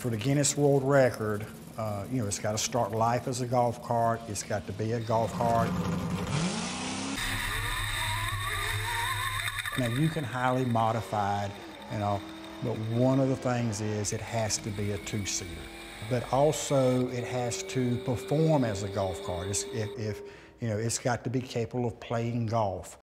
For the Guinness World Record, you know, it's got to start life as a golf cart. It's got to be a golf cart. Now, you can highly modify it, you know, but one of the things is it has to be a two-seater. But also, it has to perform as a golf cart. You know, it's got to be capable of playing golf.